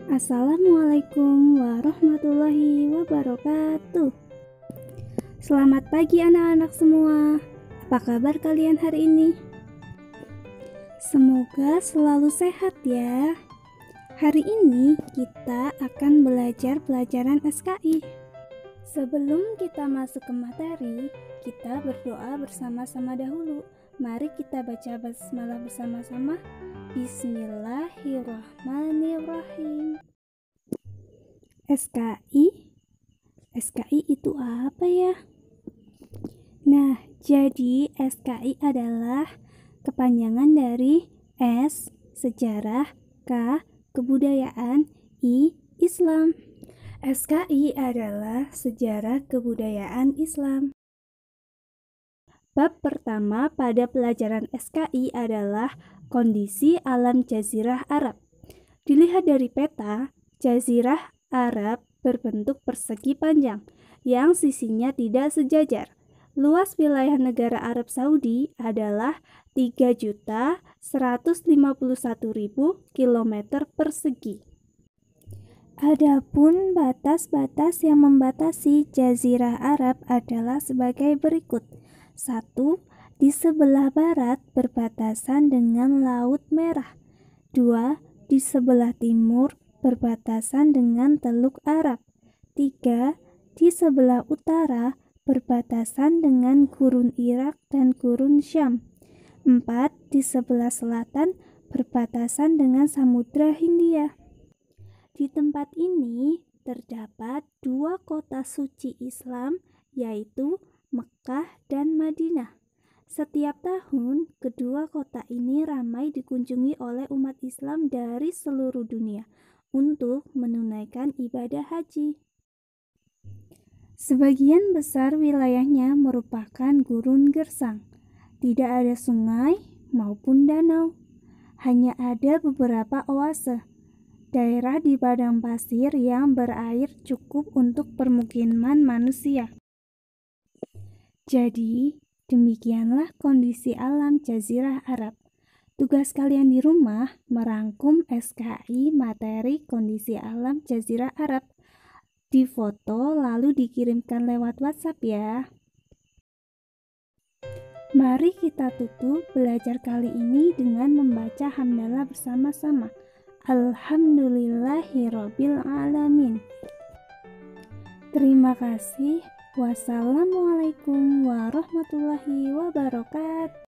Assalamualaikum warahmatullahi wabarakatuh. Selamat pagi anak-anak semua. Apa kabar kalian hari ini? Semoga selalu sehat ya. Hari ini kita akan belajar pelajaran SKI. Sebelum kita masuk ke materi, kita berdoa bersama-sama dahulu. Mari kita baca basmalah bersama-sama. Bismillahirrahmanirrahim. SKI itu apa ya? Nah, jadi SKI adalah kepanjangan dari S, sejarah, K, kebudayaan, I, Islam. SKI adalah sejarah kebudayaan Islam. Bab pertama pada pelajaran SKI adalah kondisi alam Jazirah Arab. Dilihat dari peta, Jazirah Arab berbentuk persegi panjang, yang sisinya tidak sejajar. Luas wilayah negara Arab Saudi adalah 3.151.000 km persegi. Adapun batas-batas yang membatasi Jazirah Arab adalah sebagai berikut. 1. Di sebelah barat berbatasan dengan Laut Merah. 2. Di sebelah timur berbatasan dengan Teluk Arab. 3. Di sebelah utara berbatasan dengan Gurun Irak dan Gurun Syam. 4. Di sebelah selatan berbatasan dengan Samudra Hindia. Di tempat ini terdapat dua kota suci Islam, yaitu Mekkah dan Madinah. Setiap tahun, kedua kota ini ramai dikunjungi oleh umat Islam dari seluruh dunia untuk menunaikan ibadah haji. Sebagian besar wilayahnya merupakan gurun gersang. Tidak ada sungai maupun danau. Hanya ada beberapa oase. Daerah di padang pasir yang berair cukup untuk permukiman manusia. Jadi, demikianlah kondisi alam Jazirah Arab. Tugas kalian di rumah merangkum SKI materi kondisi alam Jazirah Arab. Difoto lalu dikirimkan lewat WhatsApp ya. Mari kita tutup belajar kali ini dengan membaca hamdalah bersama-sama. Alhamdulillahirabbil alamin. Terima kasih. Wassalamualaikum warahmatullahi wabarakatuh.